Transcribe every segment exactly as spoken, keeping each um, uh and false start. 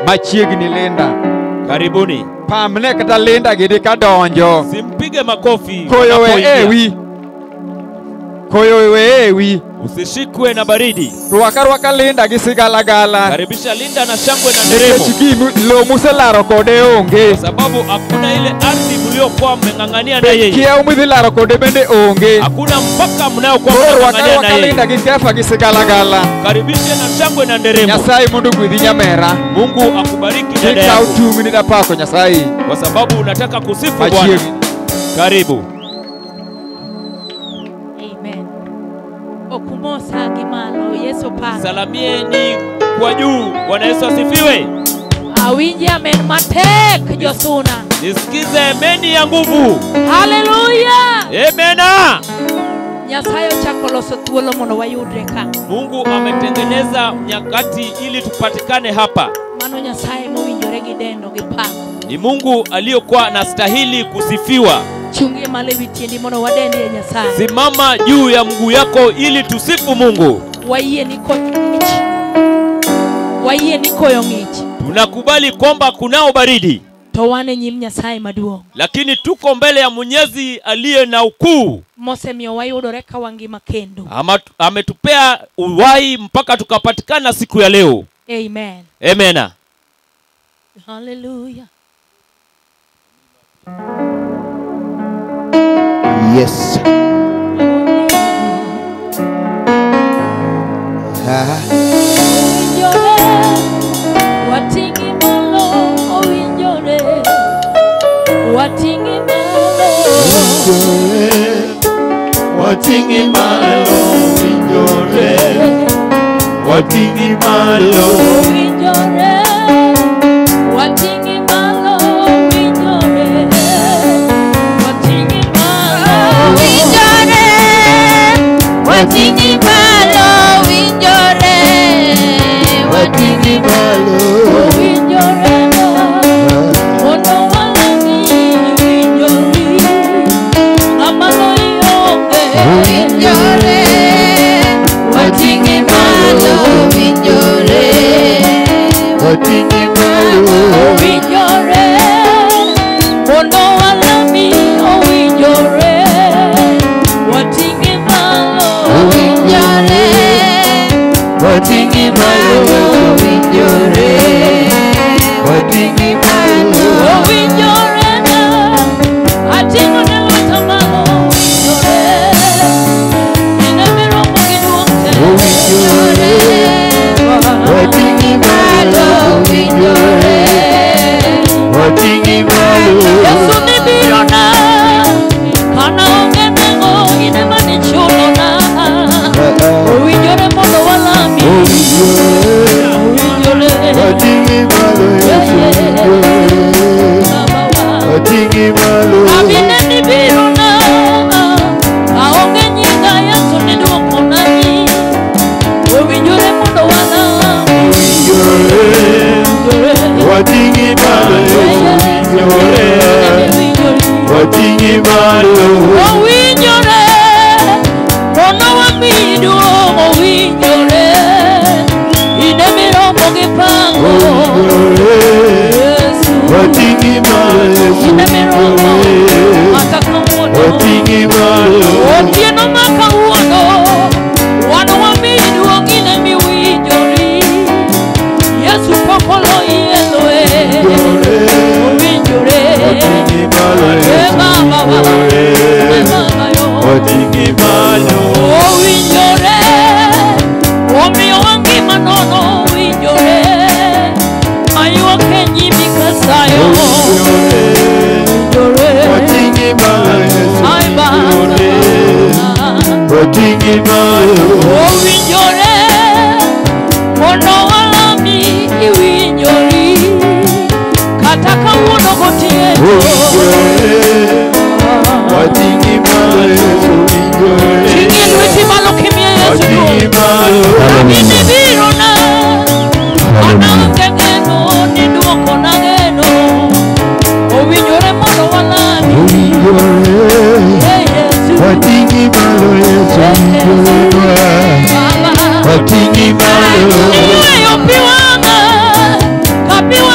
machiegni lenda. Karibuni. Pamne kata lenda gidi kadonjo. Simpige makofi. Koyo we ewi. Koyo we ewi. Usishikwe na baridi. Ruaka ruaka linda gisigalagala. Karibisha linda na shangwe na nderemo. Chikimu lo muselaro kode onge. Kwa sababu hakuna ile ardhi mliokuwa mmeng'ang'ania na yeye. Kia umidhilaro kode bende onge. Hakuna mpaka mnayokuwa mmeng'ang'ania na yeye. Linda gikefa gisigalagala. Karibisha na shangwe na nderemo. Nyasaye mundu gwidhi nyamera. Mungu akubariki dada yako. Kika utumi na pako Nyasaye. Kwa sababu unataka kusifu Bwana. Karibu. Okumosa gimalo Yesu pa. Salamieni kwa juu. Bwana Yesu asifiwe. Awinje amen matek Josuna. Nisikize ameni ya nguvu. Hallelujah. Amena. Nyasayo chakoloso tuolo mono wayudre ka. Mungu ametengeneza nyakati ili tupatikane hapa. Mano Nyasaye mowinjore gidendo gipako. Ni Mungu aliyokuwa anastahili kusifiwa. Chungie malewi tiendi mono wadende ya Nyasaye. Simama juu ya mguu yako ili tusifu Mungu. Waiye niko ngichi. Waiye niko yongichi. Tunakubali kwamba kunao baridi. Towane nyim Nyasaye maduo. Lakini tuko mbele ya Mwenyezi aliye na ukuu. Mose mio wayudore ka wangi makendo. Ama ametupea uhai mpaka tukapatikana siku ya leo. Amen. Amena. Hallelujah. Yes. Ah. Watingi malo oinjore. Watingi malo. Watingi malo oinjore. Watingi malo oinjore. Watingi malo oinjore. Watingi malo oinjore. Watingi malo oinjore. Watingi malo oinjore. Ono walani oinjore. Amalo yonge oinjore. Watingi malo oinjore. Watingi malo oinjore. Ono walani oinjore. Watingi malo oinjore. Watingi malo oinjore. Watingi malo oinjore na atingo ne lweta malo oinjore. Ine miromo giduong'te oinjore. Watingi malo oinjore. Watingi malo Yesu ni biro na kana onge nengo ine mani chulo na oinjore mondo walami oinjore. Watingi malo Yesu Watingi malo Amine ni biro na aonge nyinga Yesu ni duoko nani oinjore mondo walami oinjore. Watingi malo oinjore. Watingi malo oinjore. Ono wamidu oinjore. Ine miromo gipango Yesu. Watingi malo ine miromo matakamuono. Watingi malo otieno makauono. Wano wamidu ongine miwinjori. Yesu pokolo iyeloe oinjore. Watingi malo Watingi malo oinjore. Omiyo wangi manono oinjore. Mayuak e nyimi kasayo oinjore. Watingi malo Ay baba Watingi malo oinjore. Mondo walami iwinjori. Kata kawuono gotieno oinjore. Watingi malo oinjore. Tingi lweti malo kimia Yesu. Watingi malo Amine biro na ana onge geno ni duoko na geno. Oinjore mondo walami oinjore. Watingi malo Yesu oinjore. Watingi malo Iweyo piwanga kapiwa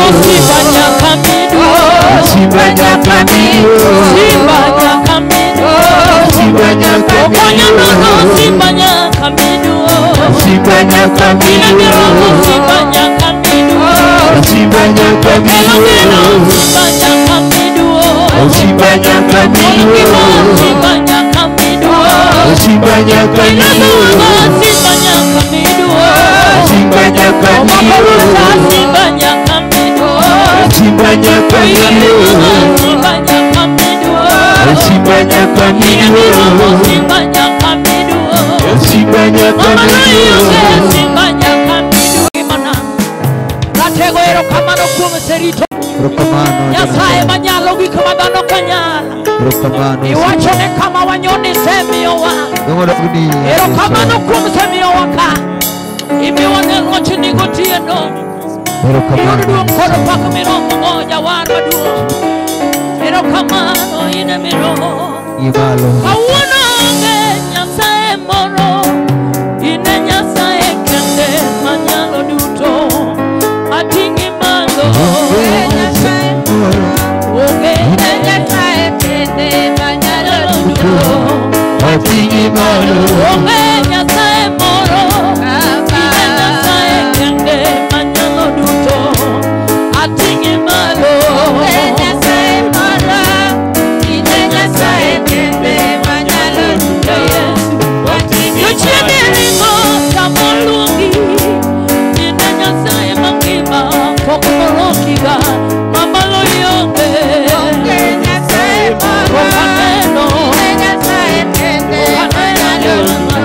Simba nyakamidu, Simba nyakamidu, Simba nyakamidu, Simba nyakamidu, Okonya nono Simba nyakamidu, Simba nyakamidu, Simba nyakamidu, Simba nyakamidu, Simba nyakamidu, Simba nyakamidu, Simba nyakamidu, Simba nyakamidu, Simba nyakamidu, Simba nyakamidu, Simba nyakamidu, Simba nyakamidu, Simba nyakamidu, Simba nyakamidu, Simba nyakamidu, Simba nyakamidu. Simba nyakamidu. Gimana? Ratego erokamano kuom serito. Erokamano Nyasaye manyalo gik ma dhano ok nyalo. Erokamano. Iwachone kama wanyoni semiyowa. Dongorogni. Erokamano kuom semiyowa ka. Imiwane lochni gotieno. Iyud duong' kod pak miromo go jawar maduong'. Erokamano in emiromo. Imalo. Kawuono onge Nyasaye moro, in e Nyasaye kende manyalo duto. Ating'i malo. Onge Nyasaye moro, onge Nyasaye kende manyalo duto. Ating'i malo. Onge Nyasaye moro, in e Nyasaye kende manyalo duto. Ating'i malo. Onge Nyasaye moro, in e Nyasaye kende manyalo duto. Yochiene ringo samo luongi, in e Nyasaye mangima pok morokiga, mamalo ionge. Onge Nyasaye moro, okaneno, in e Nyasaye kende manyalo duto.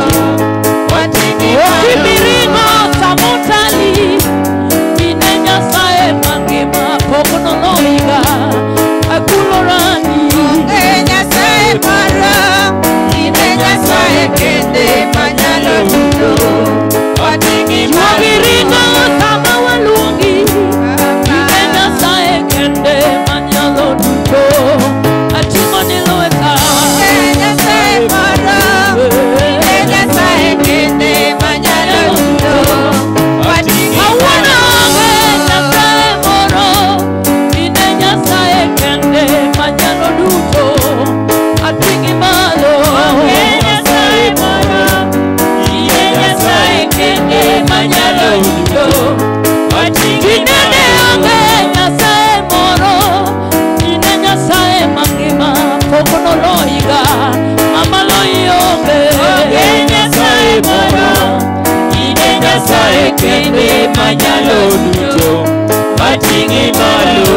Okimiringo samo tali, in e Nyasaye mangima pok noloiga, akulo rangi. Onge Nyasaye moro, in e Nyasaye kende manyalo duto. Wagiringo sama waluongi, in e Nyasaye kende manyalo duto. Ating'o ni lweta. Onge Nyasaye moro, in e Nyasaye kende manyalo duto. Kawuono onge Nyasaye moro, in e Nyasaye kende manyalo duto. Ating'i malo. Onge Nyasaye moro, in e Nyasaye kende manyalo duto. Tinende onge Nyasaye moro, in e Nyasaye mangima pok noloiga, mamalo ionge. Onge Nyasaye moro, in e Nyasaye kende manyalo duto. Ating'i malo.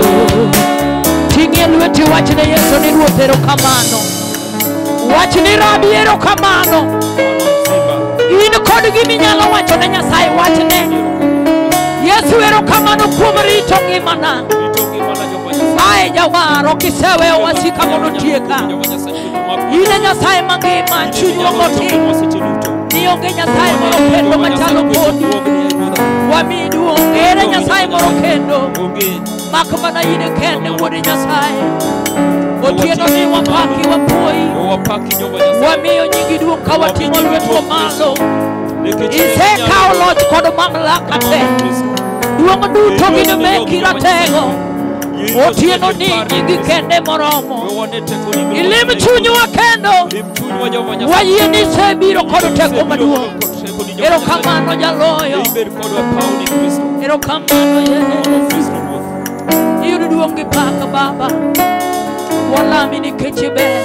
Ting'e lweti wachne Yesu ni Ruoth erokamano. Wachni Rabi erokamano. In kod giminyalo wachone Nyasaye wachne. Yesu erokamano kuom rito ngimana. Ae jawar ok iseweyo wasika mondo otieka. In e Nyasaye mangima chunywa gotin. Ionge Nyasaye moro kendo machalo kodi. Wamiyi duong'. Ere Nyasaye moro kendo mak mana in kende wuod Nyasaye. Otieno ni wapaki wapuoyi, wamiyo nyingi duong' ka wating'o lwetwa malo. Isekawo loch kod mamlaka te, duong' duto gin meki ratego. Otieno ni nyingi kende moromo. Ilim chunywa kendo, wayie ni isebiro kod teko maduong'. Erokamano jaloyo. Erokamano Yesu. Iyud duong' gi pak Baba. Walami nikech iber.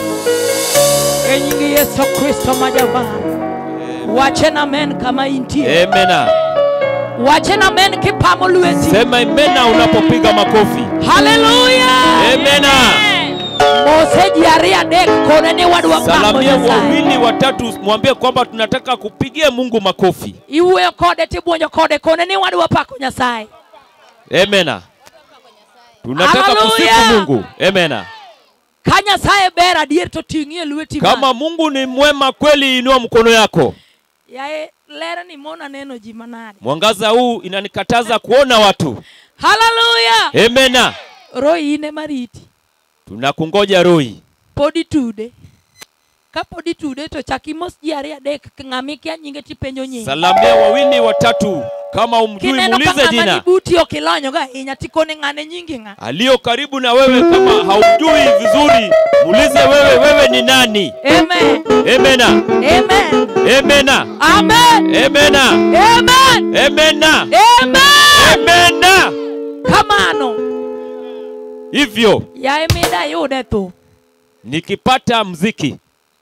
E nying Yesu Kristo ma jawar. Wachen amen kama intie. Amena. Wachen amen kipamo lweti. Sema amena unapopiga makofi. Hallelujah. Amena. Mose jiari adek kone ni wadwa pamo Salamia Nyasaye. wawili watatu mwambie kwamba tunataka kupigia Mungu makofi. Iwe kode tibonjo kode kone ni wadwa pako Nyasaye. Amena. Tunataka Hallelujah. kusifu Mungu. Amena. Ka Nyasaye ber adier to ting'ie lweti. Kama Mungu ni mwema kweli, inua mkono yako. Yae lera ni mona neno ji manade. Mwangaza huu inanikataza kuona watu. Hallelujah. Amena. Roho ine mariti. Tunakungoja Roho. Podi tude. kapodi tude to chakimos ji ariyo adek ng'ami kia nyinge tipenjo nyinge. Salamia wawili watatu. Kama umjui muulize jina. Buti okilonyo ga inya tikone ng'ane nyingi ng'a. Alio karibu na wewe kama haumjui vizuri, muulize wewe wewe ni nani? Amen. Amena. Amen. Amena. Amen. Amena. Amen. Amena. Amen. Amena. Kamano. Hivyo Ya emida yude tu. nikipata mziki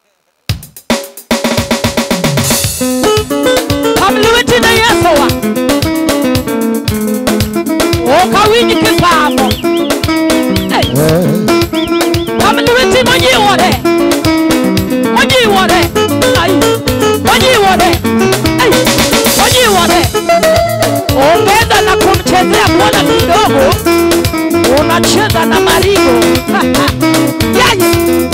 Kamluwiti na Yesu wa. Okawinyi kifamo. Hey. Kamluwiti mojiwore. Mojiwore. Ay. Mojiwore. Ay. Mojiwore. Ongeza na kumchezea Bwana kidogo. Unacheza na marigo. Yaye.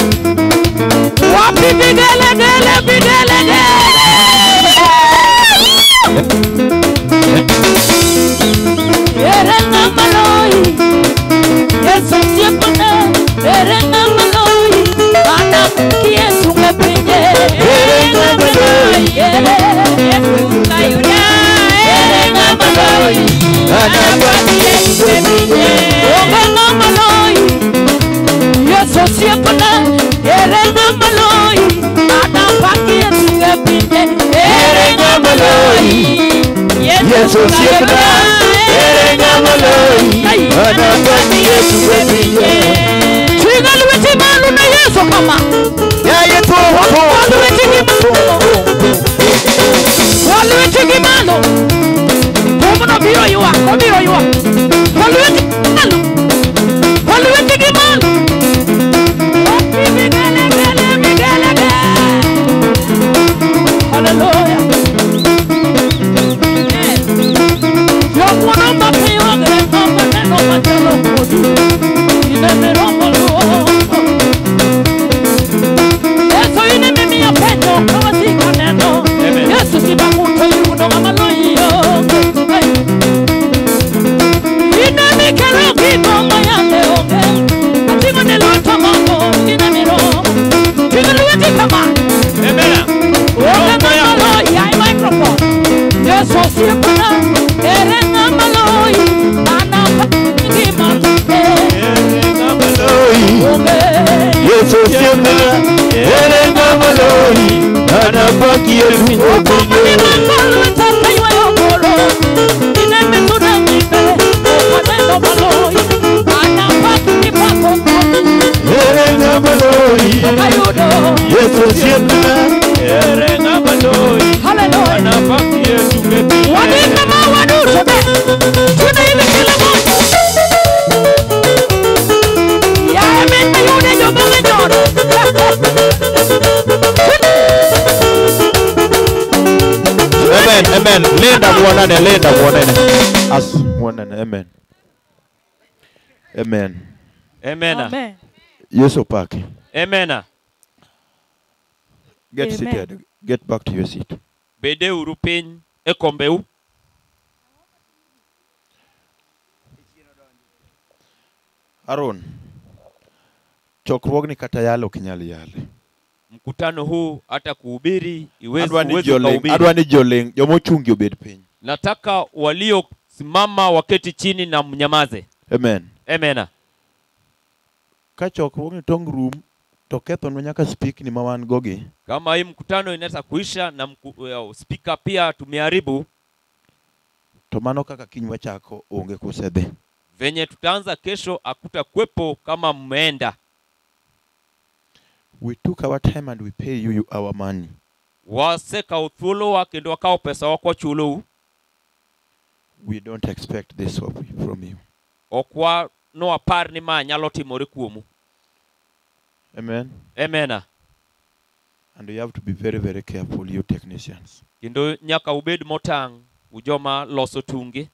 Wapi bidele gele bidele gele. Erenga maloi. Yesu siepana. Erenga maloi. Ana Yesu ngepinje. Erenga maloi. Yesu kayunya. Erenga maloi. Ana Yesu ngepinje. Erenga maloi. Yesu siepana. Erenga maloi. Ana Yesu ngepinje. Erenga maloi. Yesu siepana. Erenga maloi. Ana Yesu ngepinje. Tuigaluwiti malu na Yesu kama. Ya yetu. Waluwiti gimalo. Waluwiti gimalo. Komono biro yuwa. Komiro yuwa. Waluwiti gimalo. Waluwiti gimalo. Wapi migele gele migele gele. Hallelujah. Yomuno mapiyo gele mama neno matelo kodi. Ine romo luo. Yesu ine mimi ya pendo kama sika neno. Yesu si bakuto yuno mamalo iyo. Ine mikelo kibongo ya leoge. Atingo neluto mongo ine miro. Tuigaluwiti kama. Amena. Oga maloi ya microphone. Yesu siepana. Erenga maloi. Ana gima. Erenga maloi. Yesu siepana. Erenga maloi. Ana baki Yesu ngepinje. Erenga maloi. Yesu siepana. Erenga maloi. Ana baki Yesu ngepinje. Amen, amen. Linda muonane, linda muonane. As muonane, amen. Amen. Amena. Amen. Yesu pake. Amena. Get Amen. seated. Get back to your seat. Bede uru piny e kombeu. Aaron. Chokruogni kata yalo kinyal yale. Mkutano huu hata kuhubiri iwezi Adwa ni uwezi joleng, kuhubiri. adwa ni joleng, jomochungi obed piny. Nataka waliosimama waketi chini na mnyamaze. Amen. Amena. Ka chokruogni tong room to kethonwa nyaka speak ni mawan gogi. Kama hii mkutano inaweza kuisha na mku, uh, speaker pia tumeharibu, To mano kaka kiny wachako onge kusedhi. venye tutaanza kesho hakutakuwepo kama mmeenda. We took our time and we pay you, you our money. Waseka uthulo wa kendo wakao pesa wako chulo. We don't expect this of, from you. Okwa no apar ni ma nyalo timore kuomu. Amen. Amena. And you have to be very, very careful, you technicians. Kendo nyaka ubed motang ujoma loso tungi.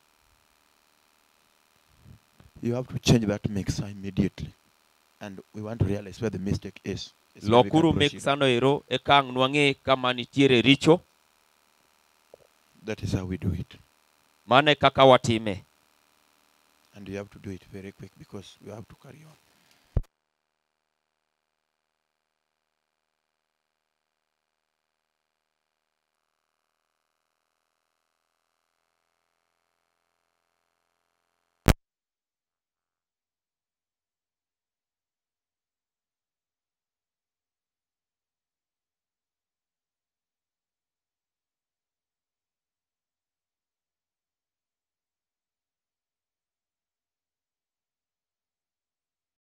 You have to change that mixer immediately. And we want to realize where the mistake is. It's where we can Lokuru proceed. mixano ero ekang nwange kama nitiere richo. That is how we do it. Mane kaka watime. And you have to do it very quick because we have to carry on.